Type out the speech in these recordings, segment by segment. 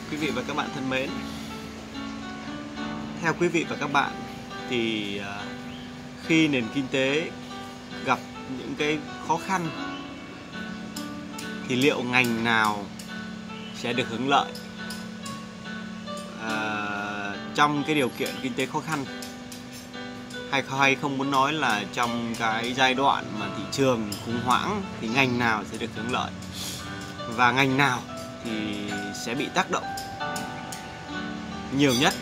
Quý vị và các bạn thân mến, theo quý vị và các bạn thì khi nền kinh tế gặp những cái khó khăn thì liệu ngành nào sẽ được hưởng lợi trong cái điều kiện kinh tế khó khăn, hay không muốn nói là trong cái giai đoạn mà thị trường khủng hoảng thì ngành nào sẽ được hưởng lợi và ngành nào thì sẽ bị tác động nhiều nhất?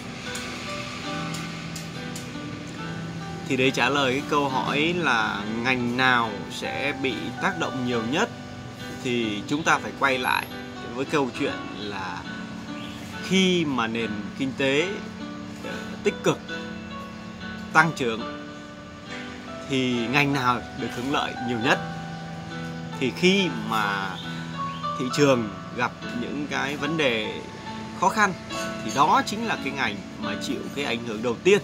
Thì để trả lời cái câu hỏi là ngành nào sẽ bị tác động nhiều nhất thì chúng ta phải quay lại với câu chuyện là khi mà nền kinh tế tích cực tăng trưởng thì ngành nào được hưởng lợi nhiều nhất. Thì khi mà thị trường gặp những cái vấn đề khó khăn thì đó chính là cái ngành mà chịu cái ảnh hưởng đầu tiên.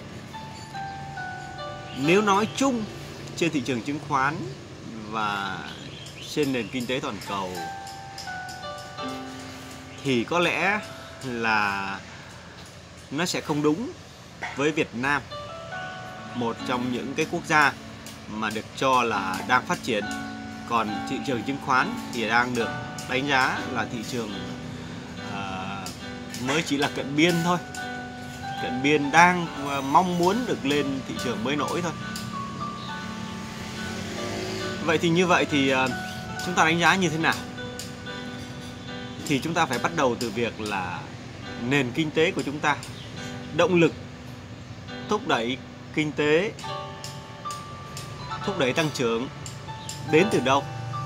Nếu nói chung trên thị trường chứng khoán và trên nền kinh tế toàn cầu thì có lẽ là nó sẽ không đúng với Việt Nam, một trong những cái quốc gia mà được cho là đang phát triển. Còn thị trường chứng khoán thì đang được đánh giá là thị trường mới chỉ là cận biên thôi. Cận biên đang mong muốn được lên thị trường mới nổi thôi. Vậy thì như vậy thì chúng ta đánh giá như thế nào? Thì chúng ta phải bắt đầu từ việc là nền kinh tế của chúng ta, động lực thúc đẩy kinh tế, thúc đẩy tăng trưởng đến từ đâu?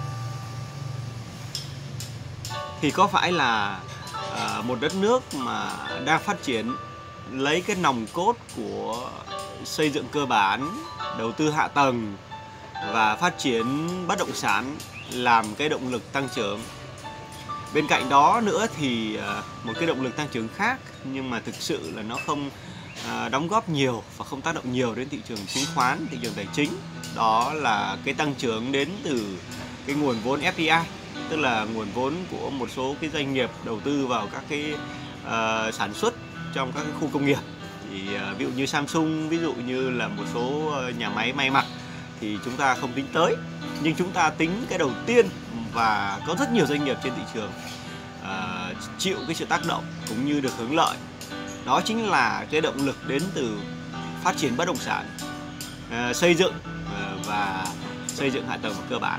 Thì có phải là một đất nước mà đang phát triển lấy cái nòng cốt của xây dựng cơ bản, đầu tư hạ tầng và phát triển bất động sản làm cái động lực tăng trưởng? Bên cạnh đó nữa thì một cái động lực tăng trưởng khác nhưng mà thực sự là nó không đóng góp nhiều và không tác động nhiều đến thị trường chứng khoán, thị trường tài chính, đó là cái tăng trưởng đến từ cái nguồn vốn FDI, tức là nguồn vốn của một số cái doanh nghiệp đầu tư vào các cái sản xuất trong các cái khu công nghiệp. Thì ví dụ như Samsung, ví dụ như là một số nhà máy may mặc thì chúng ta không tính tới, nhưng chúng ta tính cái đầu tiên, và có rất nhiều doanh nghiệp trên thị trường chịu cái sự tác động cũng như được hưởng lợi. Đó chính là cái động lực đến từ phát triển bất động sản, xây dựng và xây dựng hạ tầng cơ bản.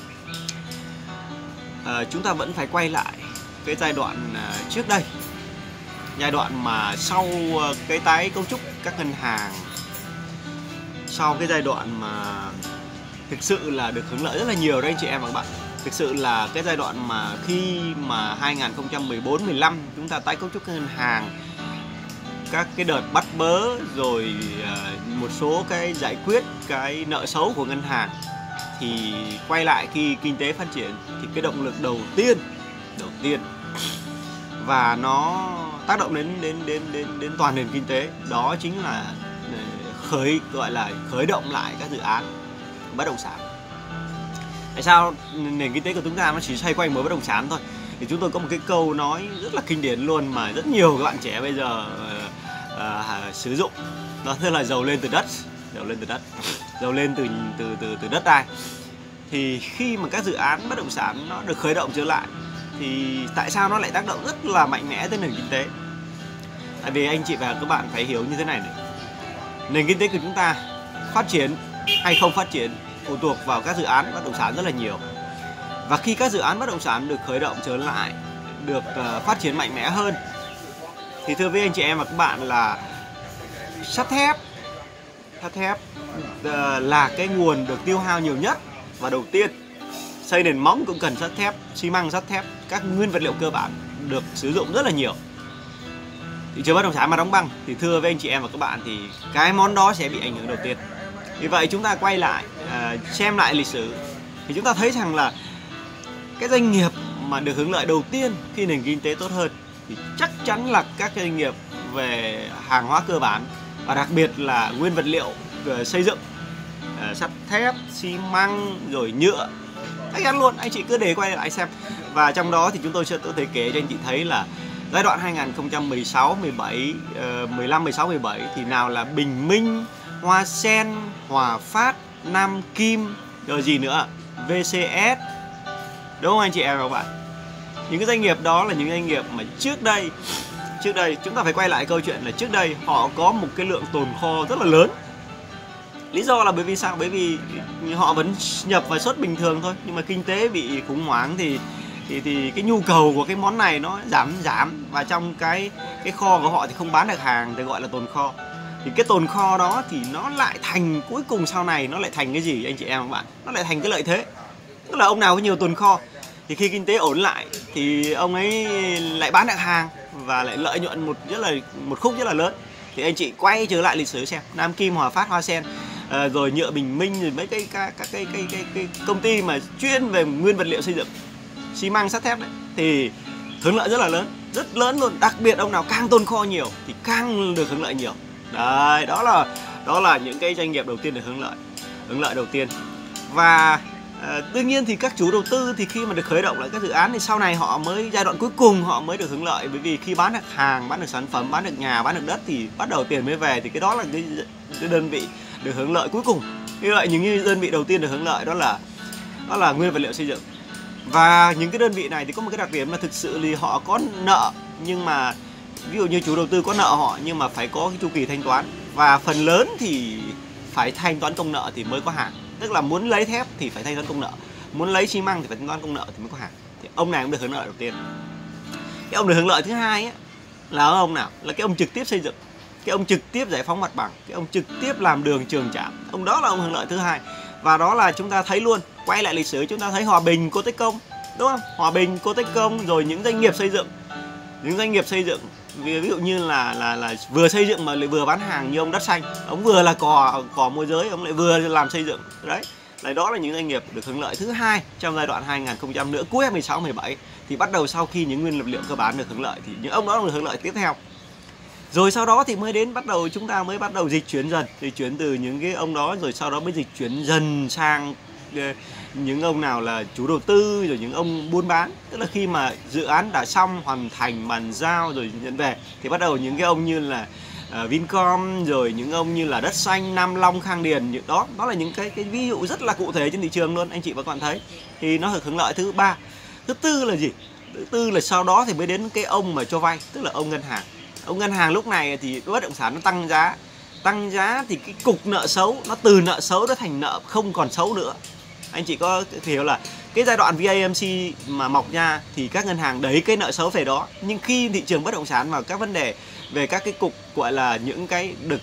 Chúng ta vẫn phải quay lại cái giai đoạn trước đây, giai đoạn mà sau cái tái cấu trúc các ngân hàng, sau cái giai đoạn mà thực sự là được hưởng lợi rất là nhiều đấy anh chị em và các bạn. Thực sự là cái giai đoạn mà khi mà 2014-15 chúng ta tái cấu trúc các ngân hàng, các cái đợt bắt bớ rồi một số cái giải quyết cái nợ xấu của ngân hàng, thì quay lại khi kinh tế phát triển thì cái động lực đầu tiên và nó tác động đến toàn nền kinh tế, đó chính là khởi động lại các dự án bất động sản. Tại sao nền kinh tế của chúng ta nó chỉ xoay quanh mỗi bất động sản thôi? Thì chúng tôi có một cái câu nói rất là kinh điển luôn mà rất nhiều các bạn trẻ bây giờ sử dụng, đó là giàu lên từ đất, giàu lên từ đất đai. Thì khi mà các dự án bất động sản nó được khởi động trở lại thì tại sao nó lại tác động rất là mạnh mẽ tới nền kinh tế? Tại vì anh chị và các bạn phải hiểu như thế này này. Nền kinh tế của chúng ta phát triển hay không phát triển phụ thuộc vào các dự án bất động sản rất là nhiều. Và khi các dự án bất động sản được khởi động trở lại, được phát triển mạnh mẽ hơn, thì thưa với anh chị em và các bạn là sắt thép là cái nguồn được tiêu hao nhiều nhất. Và đầu tiên, xây nền móng cũng cần sắt thép, xi măng, sắt thép, các nguyên vật liệu cơ bản được sử dụng rất là nhiều. Thị trường bất động sản mà đóng băng thì thưa với anh chị em và các bạn thì cái món đó sẽ bị ảnh hưởng đầu tiên. Vì vậy chúng ta quay lại xem lại lịch sử thì chúng ta thấy rằng là cái doanh nghiệp mà được hưởng lợi đầu tiên khi nền kinh tế tốt hơn thì chắc chắn là các doanh nghiệp về hàng hóa cơ bản và đặc biệt là nguyên vật liệu xây dựng, sắt thép, xi măng rồi nhựa. Chắc chắn luôn, anh chị cứ để quay lại xem. Và trong đó thì chúng tôi sẽ có thể kể cho anh chị thấy là Giai đoạn 2016, 17, 15, 16, 17 thì nào là Bình Minh, Hoa Sen, Hòa Phát, Nam Kim, rồi gì nữa, VCS. Đúng không anh chị em và các bạn? Những cái doanh nghiệp đó là những doanh nghiệp mà trước đây chúng ta phải quay lại câu chuyện là trước đây họ có một cái lượng tồn kho rất là lớn. Lý do là bởi vì sao? Bởi vì họ vẫn nhập và xuất bình thường thôi, nhưng mà kinh tế bị khủng hoảng thì cái nhu cầu của cái món này nó giảm, và trong cái kho của họ thì không bán được hàng, thì gọi là tồn kho. Thì cái tồn kho đó thì nó lại thành, cuối cùng sau này nó lại thành cái gì anh chị em các bạn? Nó lại thành cái lợi thế. Tức là ông nào có nhiều tồn kho thì khi kinh tế ổn lại thì ông ấy lại bán được hàng và lại lợi nhuận một khúc rất là lớn. Thì anh chị quay trở lại lịch sử xem Nam Kim, Hòa Phát, Hoa Sen, rồi Nhựa Bình Minh, rồi mấy cái công ty mà chuyên về nguyên vật liệu xây dựng, xi măng, sắt thép đấy, thì hưởng lợi rất là lớn, rất lớn luôn. Đặc biệt ông nào càng tồn kho nhiều thì càng được hưởng lợi nhiều. Đấy, đó là những cái doanh nghiệp đầu tiên được hưởng lợi đầu tiên. Và đương nhiên thì các chủ đầu tư thì khi mà được khởi động lại các dự án thì sau này họ mới, giai đoạn cuối cùng họ mới được hưởng lợi, bởi vì khi bán được hàng, bán được sản phẩm, bán được nhà, bán được đất thì bắt đầu tiền mới về, thì cái đó là cái đơn vị được hưởng lợi cuối cùng. Như vậy những đơn vị đầu tiên được hưởng lợi đó là nguyên vật liệu xây dựng. Và những cái đơn vị này thì có một cái đặc điểm là thực sự thì họ có nợ, nhưng mà ví dụ như chủ đầu tư có nợ họ nhưng mà phải có cái chu kỳ thanh toán, và phần lớn thì phải thanh toán công nợ thì mới có hàng. Tức là muốn lấy thép thì phải thanh toán công nợ, muốn lấy xi măng thì phải thanh toán công nợ thì mới có hàng. Thì ông này cũng được hưởng lợi đầu tiên. Cái ông được hưởng lợi thứ hai ấy, là ông nào? Là cái ông trực tiếp xây dựng, cái ông trực tiếp giải phóng mặt bằng, cái ông trực tiếp làm đường trường trạm. Ông đó là ông hưởng lợi thứ hai. Và đó là chúng ta thấy luôn, quay lại lịch sử chúng ta thấy Hòa Bình, Cô Téc Công, đúng không? Hòa Bình, Cô Téc Công, rồi những doanh nghiệp xây dựng, ví dụ như là vừa xây dựng mà lại vừa bán hàng, như ông Đất Xanh, ông vừa là cò môi giới, ông lại vừa làm xây dựng. Đấy, đó là những doanh nghiệp được hưởng lợi thứ hai trong giai đoạn 2000 nữa, cuối 16, 17 thì bắt đầu sau khi những nguyên vật liệu cơ bản được hưởng lợi thì những ông đó được hưởng lợi tiếp theo. Rồi sau đó thì chúng ta mới bắt đầu dịch chuyển từ những cái ông đó, rồi sau đó mới dịch chuyển dần sang những ông nào là chủ đầu tư, rồi những ông buôn bán. Tức là khi mà dự án đã xong, hoàn thành, bàn giao rồi nhận về thì bắt đầu những cái ông như là Vincom, rồi những ông như là Đất Xanh, Nam Long, Khang Điền, đó là những cái ví dụ rất là cụ thể trên thị trường luôn, anh chị và các bạn thấy. Thì nó được hưởng lợi thứ ba. Thứ tư là gì? Thứ tư là sau đó thì mới đến cái ông mà cho vay, tức là ông ngân hàng. Ông ngân hàng lúc này thì bất động sản nó tăng giá thì cái cục nợ xấu nó từ nợ xấu nó thành nợ không còn xấu nữa. Anh chị có hiểu là cái giai đoạn VAMC mà mọc ra thì các ngân hàng đẩy cái nợ xấu về đó, nhưng khi thị trường bất động sản vào các vấn đề về các cái cục gọi là những cái được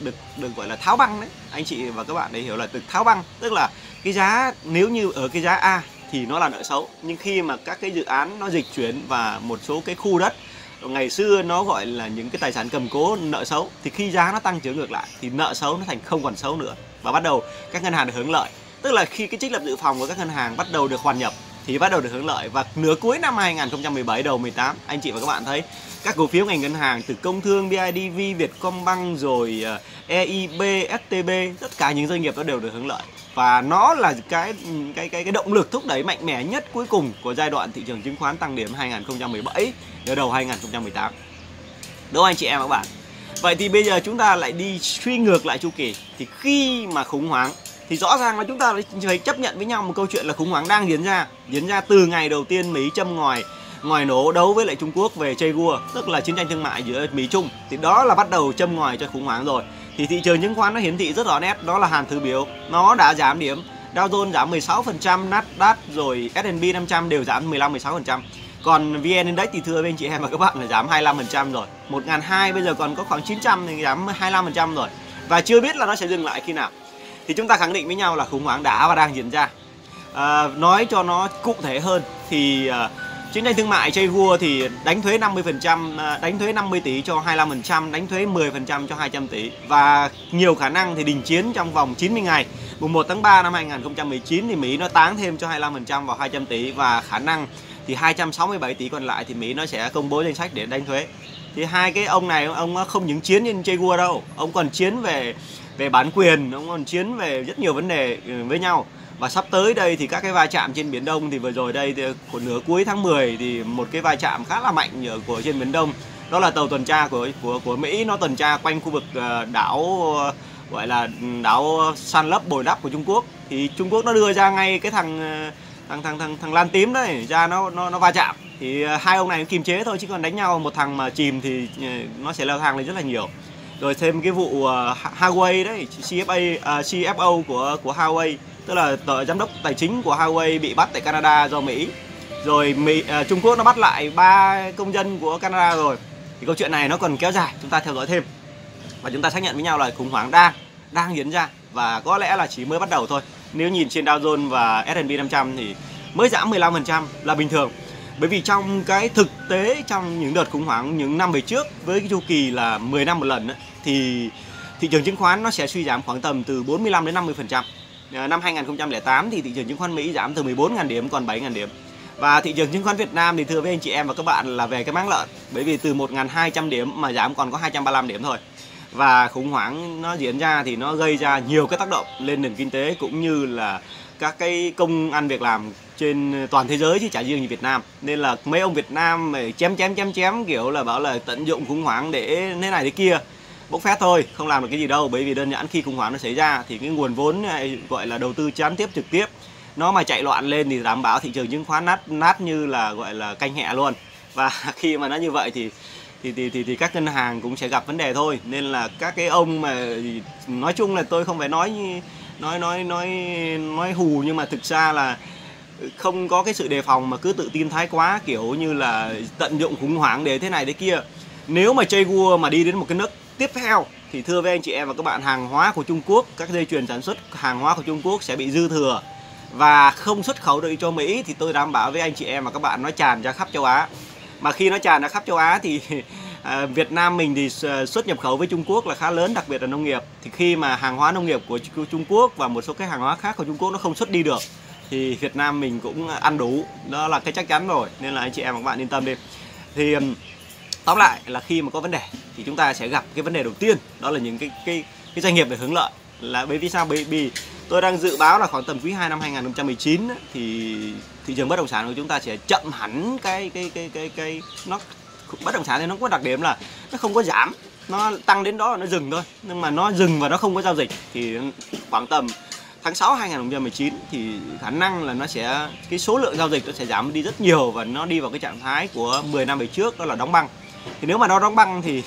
gọi là tháo băng đấy, anh chị và các bạn để hiểu là được tháo băng, tức là cái giá nếu như ở cái giá A thì nó là nợ xấu, nhưng khi mà các cái dự án nó dịch chuyển và một số cái khu đất ngày xưa nó gọi là những cái tài sản cầm cố nợ xấu, thì khi giá nó tăng trở ngược lại thì nợ xấu nó thành không còn xấu nữa, và bắt đầu các ngân hàng được hưởng lợi. Tức là khi cái trích lập dự phòng của các ngân hàng bắt đầu được hoàn nhập thì bắt đầu được hưởng lợi. Và nửa cuối năm 2017 đầu 18, anh chị và các bạn thấy các cổ phiếu ngành ngân hàng từ Công Thương, BIDV, Vietcombank, rồi EIB, STB, tất cả những doanh nghiệp đó đều được hưởng lợi. Và nó là cái động lực thúc đẩy mạnh mẽ nhất cuối cùng của giai đoạn thị trường chứng khoán tăng điểm 2017 đến đầu 2018. Đúng không anh chị em và các bạn? Vậy thì bây giờ chúng ta lại đi suy ngược lại chu kỳ. Thì khi mà khủng hoảng thì rõ ràng là chúng ta phải chấp nhận với nhau một câu chuyện là khủng hoảng đang diễn ra từ ngày đầu tiên Mỹ châm ngòi nổ đấu với lại Trung Quốc về trade war, tức là chiến tranh thương mại giữa Mỹ Trung, thì đó là bắt đầu châm ngòi cho khủng hoảng rồi. Thì thị trường chứng khoán nó hiển thị rất rõ nét, đó là hàn thứ biểu, nó đã giảm điểm. Dow Jones giảm 16%, Nasdaq rồi S&P 500 đều giảm 15-16%. Còn VN Index thì thưa với anh chị em và các bạn là giảm 25% rồi. 1.200 bây giờ còn có khoảng 900 thì giảm 25% rồi. Và chưa biết là nó sẽ dừng lại khi nào. Thì chúng ta khẳng định với nhau là khủng hoảng đã và đang diễn ra. Nói cho nó cụ thể hơn thì chiến tranh thương mại trade war thì đánh thuế 50%, đánh thuế 50 tỷ cho 25%, đánh thuế 10% cho 200 tỷ. Và nhiều khả năng thì đình chiến trong vòng 90 ngày. Mùng 1 tháng 3 năm 2019 thì Mỹ nó táng thêm cho 25% vào 200 tỷ. Và khả năng thì 267 tỷ còn lại thì Mỹ nó sẽ công bố danh sách để đánh thuế. Thì hai cái ông này, ông không những chiến trên trade war đâu, ông còn chiến về bản quyền, ông còn chiến về rất nhiều vấn đề với nhau. Và sắp tới đây thì các cái va chạm trên Biển Đông thì vừa rồi đây thì của nửa cuối tháng 10 thì một cái va chạm khá là mạnh của trên Biển Đông, đó là tàu tuần tra của Mỹ nó tuần tra quanh khu vực đảo gọi là đảo san lấp bồi đắp của Trung Quốc. Thì Trung Quốc nó đưa ra ngay cái thằng lan tím đấy ra nó va chạm. Thì hai ông này kiềm chế thôi, chứ còn đánh nhau một thằng mà chìm thì nó sẽ leo thang lên rất là nhiều. Rồi thêm cái vụ Huawei đấy, CFO của Huawei, tức là giám đốc tài chính của Huawei bị bắt tại Canada do Mỹ. Rồi Trung Quốc nó bắt lại 3 công dân của Canada rồi. Thì câu chuyện này nó còn kéo dài, chúng ta theo dõi thêm. Và chúng ta xác nhận với nhau là khủng hoảng đang diễn ra và có lẽ là chỉ mới bắt đầu thôi. Nếu nhìn trên Dow Jones và S&P 500 thì mới giảm 15% là bình thường. Bởi vì trong cái thực tế, trong những đợt khủng hoảng những năm về trước với cái chu kỳ là 10 năm một lần ấy, thì thị trường chứng khoán nó sẽ suy giảm khoảng tầm từ 45 đến 50%. Năm 2008 thì thị trường chứng khoán Mỹ giảm từ 14.000 điểm còn 7.000 điểm. Và thị trường chứng khoán Việt Nam thì thưa với anh chị em và các bạn là về cái máng lợn. Bởi vì từ 1.200 điểm mà giảm còn có 235 điểm thôi. Và khủng hoảng nó diễn ra thì nó gây ra nhiều cái tác động lên nền kinh tế cũng như là các cái công ăn việc làm trên toàn thế giới chứ chả riêng như Việt Nam. Nên là mấy ông Việt Nam mà chém kiểu là bảo là tận dụng khủng hoảng để thế này thế kia, bốc phét thôi, không làm được cái gì đâu. Bởi vì đơn giản khi khủng hoảng nó xảy ra thì cái nguồn vốn này, gọi là đầu tư gián tiếp trực tiếp, nó mà chạy loạn lên thì đảm bảo thị trường chứng khoán nát như là gọi là canh hẹ luôn. Và khi mà nó như vậy thì các ngân hàng cũng sẽ gặp vấn đề thôi. Nên là các cái ông mà nói chung là tôi không phải nói hù, nhưng mà thực ra là không có cái sự đề phòng mà cứ tự tin thái quá, kiểu như là tận dụng khủng hoảng để thế này thế kia. Nếu mà chơi vua mà đi đến một cái nước tiếp theo thì thưa với anh chị em và các bạn, hàng hóa của Trung Quốc, các dây chuyền sản xuất hàng hóa của Trung Quốc sẽ bị dư thừa và không xuất khẩu được cho Mỹ, thì tôi đảm bảo với anh chị em và các bạn nó tràn ra khắp châu Á. Mà khi nó tràn ra khắp châu Á thì Việt Nam mình thì xuất nhập khẩu với Trung Quốc là khá lớn, đặc biệt là nông nghiệp. Thì khi mà hàng hóa nông nghiệp của Trung Quốc và một số cái hàng hóa khác của Trung Quốc nó không xuất đi được thì Việt Nam mình cũng ăn đủ, đó là cái chắc chắn rồi. Nên là anh chị em và các bạn yên tâm đi. Thì tóm lại là khi mà có vấn đề thì chúng ta sẽ gặp cái vấn đề đầu tiên, đó là những cái doanh nghiệp để hưởng lợi. Là bởi vì sao? Bởi vì tôi đang dự báo là khoảng tầm quý 2 năm 2019 thì thị trường bất động sản của chúng ta sẽ chậm hẳn cái nó bất động sản thì nó có đặc điểm là nó không có giảm, nó tăng đến đó là nó dừng thôi. Nhưng mà nó dừng và nó không có giao dịch thì khoảng tầm tháng 6 2019 thì khả năng là nó sẽ, cái số lượng giao dịch nó sẽ giảm đi rất nhiều và nó đi vào cái trạng thái của 10 năm về trước, đó là đóng băng. Thì nếu mà nó đóng băng thì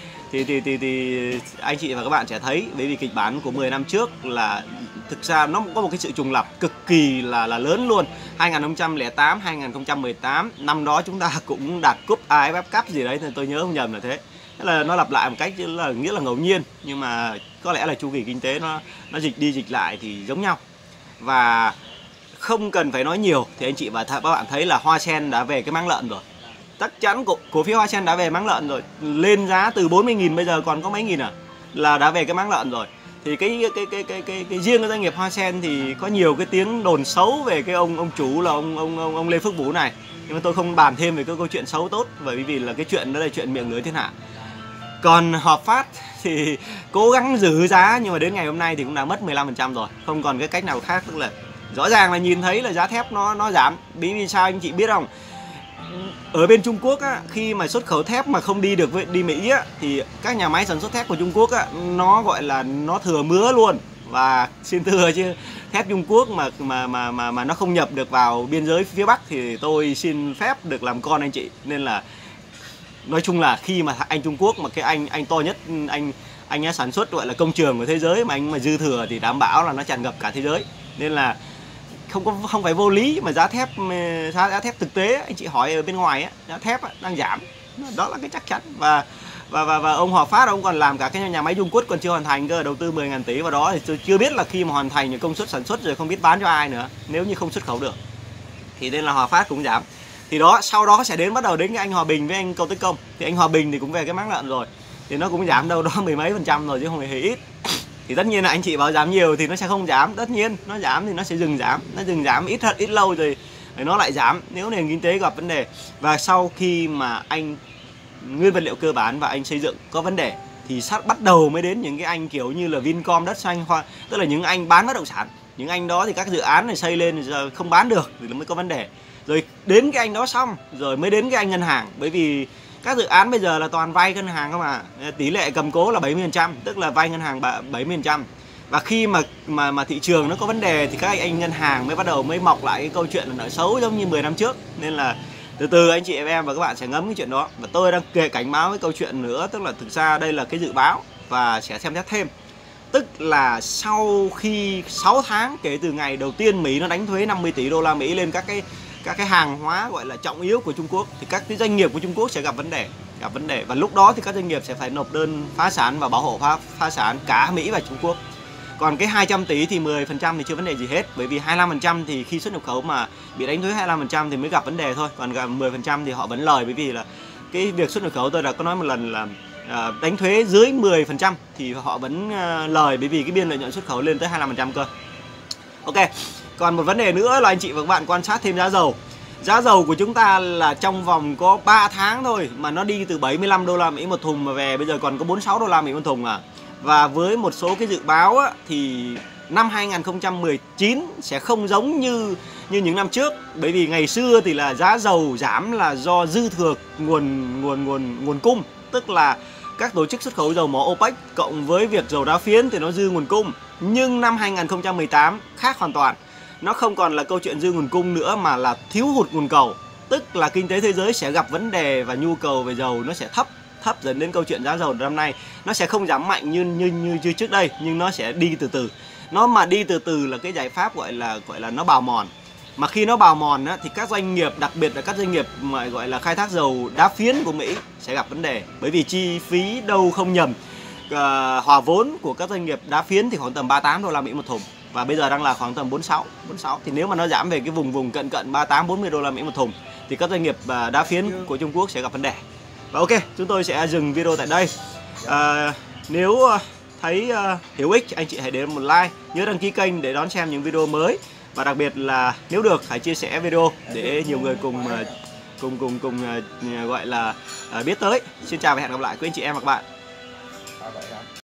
anh chị và các bạn sẽ thấy, bởi vì kịch bản của 10 năm trước là thực ra nó có một cái sự trùng lặp cực kỳ là lớn luôn. 2008, 2018 năm đó chúng ta cũng đạt cúp AFF Cup gì đấy, tôi nhớ không nhầm là thế. Thế là nó lặp lại một cách là nghĩa là ngẫu nhiên, nhưng mà có lẽ là chu kỳ kinh tế nó dịch đi dịch lại thì giống nhau. Và không cần phải nói nhiều thì anh chị và các bạn thấy là Hoa Sen đã về cái máng lợn rồi. Chắc chắn cổ phiếu Hoa Sen đã về máng lợn rồi, lên giá từ 40.000 bây giờ còn có mấy nghìn là đã về cái máng lợn rồi. Thì cái riêng cái doanh nghiệp Hoa Sen thì có nhiều cái tiếng đồn xấu về cái ông chủ là ông Lê Phước Vũ này. Nhưng mà tôi không bàn thêm về cái câu chuyện xấu tốt, bởi vì là cái chuyện đó là chuyện miệng lưới thiên hạ. Còn Hợp Phát thì cố gắng giữ giá nhưng mà đến ngày hôm nay thì cũng đã mất 15% rồi, không còn cái cách nào khác. Tức là rõ ràng là nhìn thấy là giá thép nó giảm. Vì sao anh chị biết không? Ở bên Trung Quốc á, khi mà xuất khẩu thép mà không đi được đi Mỹ á, thì các nhà máy sản xuất thép của Trung Quốc á, nó gọi là nó thừa mứa luôn. Và xin thưa chứ thép Trung Quốc mà nó không nhập được vào biên giới phía Bắc thì tôi xin phép được làm con anh chị. Nên là nói chung là khi mà anh Trung Quốc mà cái anh to nhất, anh ấy sản xuất gọi là công trường của thế giới mà anh mà dư thừa thì đảm bảo là nó tràn ngập cả thế giới. Nên là không phải vô lý mà giá thép thực tế anh chị hỏi ở bên ngoài á, giá thép đang giảm, đó là cái chắc chắn. Và ông Hòa Phát ông còn làm cả cái nhà máy Dung Quất còn chưa hoàn thành cơ, đầu tư 10.000 tỷ vào đó thì tôi chưa biết là khi mà hoàn thành công suất sản xuất rồi không biết bán cho ai nữa nếu như không xuất khẩu được. Thì nên là Hòa Phát cũng giảm. Thì đó, sau đó sẽ bắt đầu đến cái anh Hòa Bình với anh Cầu Tích Công. Thì anh Hòa Bình thì cũng về cái máng lợn rồi, thì nó cũng giảm đâu đó 10 mấy % rồi chứ không phải hề ít. Thì tất nhiên là anh chị bảo giảm nhiều thì nó sẽ không giảm, tất nhiên nó giảm thì nó sẽ dừng giảm ít lâu rồi nó lại giảm nếu nền kinh tế gặp vấn đề. Và sau khi mà anh nguyên vật liệu cơ bản và anh xây dựng có vấn đề thì bắt đầu mới đến những cái anh kiểu như là Vincom, Đất Xanh, tức là những anh bán bất động sản. Những anh đó thì các dự án này xây lên giờ không bán được thì mới có vấn đề. Rồi đến cái anh đó xong rồi mới đến cái anh ngân hàng, bởi vì các dự án bây giờ là toàn vay ngân hàng không à. Tỷ lệ cầm cố là 70%, tức là vay ngân hàng 70%. Và khi mà thị trường nó có vấn đề thì các anh ngân hàng mới bắt đầu mới mọc lại cái câu chuyện là nợ xấu giống như 10 năm trước. Nên là từ từ anh chị em và các bạn sẽ ngấm cái chuyện đó. Và tôi đang kể cảnh báo cái câu chuyện nữa, tức là thực ra đây là cái dự báo và sẽ xem xét thêm. Tức là sau khi 6 tháng kể từ ngày đầu tiên Mỹ nó đánh thuế 50 tỷ đô la Mỹ lên các cái hàng hóa gọi là trọng yếu của Trung Quốc, thì các cái doanh nghiệp của Trung Quốc sẽ gặp vấn đề và lúc đó thì các doanh nghiệp sẽ phải nộp đơn phá sản và bảo hộ phá sản cả Mỹ và Trung Quốc. Còn cái 200 tỷ thì 10% thì chưa vấn đề gì hết, bởi vì 25% thì khi xuất nhập khẩu mà bị đánh thuế 25% thì mới gặp vấn đề thôi, còn gặp 10% thì họ vẫn lời, bởi vì là cái việc xuất nhập khẩu tôi đã có nói một lần là đánh thuế dưới 10% thì họ vẫn lời, bởi vì cái biên lợi nhuận xuất khẩu lên tới 25% cơ. Ok, còn một vấn đề nữa là anh chị và các bạn quan sát thêm giá dầu. Giá dầu của chúng ta là trong vòng có 3 tháng thôi mà nó đi từ 75 đô la Mỹ một thùng mà về bây giờ còn có 46 đô la Mỹ một thùng à. Và với một số cái dự báo á, thì năm 2019 sẽ không giống như những năm trước, bởi vì ngày xưa thì là giá dầu giảm là do dư thừa nguồn cung, tức là các tổ chức xuất khẩu dầu mỏ OPEC cộng với việc dầu đá phiến thì nó dư nguồn cung. Nhưng năm 2018 khác hoàn toàn. Nó không còn là câu chuyện dư nguồn cung nữa mà là thiếu hụt nguồn cầu. Tức là kinh tế thế giới sẽ gặp vấn đề và nhu cầu về dầu nó sẽ thấp dần, đến câu chuyện giá dầu năm nay nó sẽ không giảm mạnh như trước đây, nhưng nó sẽ đi từ từ. Nó mà đi từ từ là cái giải pháp gọi là nó bào mòn. Mà khi nó bào mòn á, thì các doanh nghiệp, đặc biệt là các doanh nghiệp mà gọi là khai thác dầu đá phiến của Mỹ sẽ gặp vấn đề, bởi vì chi phí đâu không nhầm hòa vốn của các doanh nghiệp đá phiến thì khoảng tầm 38 đô la Mỹ một thùng, và bây giờ đang là khoảng tầm 46. Thì nếu mà nó giảm về cái vùng cận 38-40 đô la Mỹ một thùng thì các doanh nghiệp đá phiến của Trung Quốc sẽ gặp vấn đề. Và ok, chúng tôi sẽ dừng video tại đây. Nếu thấy hữu ích, anh chị hãy để một like, nhớ đăng ký kênh để đón xem những video mới, và đặc biệt là nếu được hãy chia sẻ video để nhiều người cùng gọi là biết tới. Xin chào và hẹn gặp lại quý anh chị em và các bạn.